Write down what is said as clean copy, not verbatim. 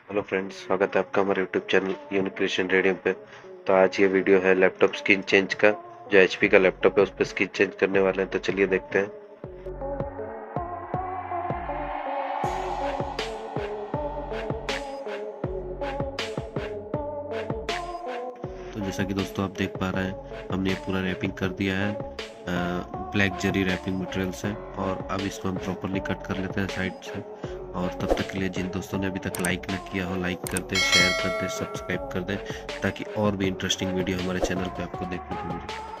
Hello friends, स्वागत है आपका हमारे YouTube channel unique creation radium पे। तो आज ये वीडियो है लैपटॉप स्क्रीन चेंज का। जो एचपी का लैपटॉप है उस पर स्क्रीन चेंज करने वाले हैं, तो चलिए देखते हैं। तो जैसा कि दोस्तों आप देख पा रहे हैं, हमने ये पूरा रैपिंग कर दिया है। ब्लैक जरी रैपिंग मटेरियल से। और अब इसको हम प्रॉपरली कट कर लेते हैं साइड से। और तब तक के लिए जिन दोस्तों ने अभी तक लाइक ना किया हो, लाइक कर दें, शेयर कर दें, सब्सक्राइब कर दें, ताकि और भी इंटरेस्टिंग वीडियो हमारे चैनल पे आपको देखने को मिले।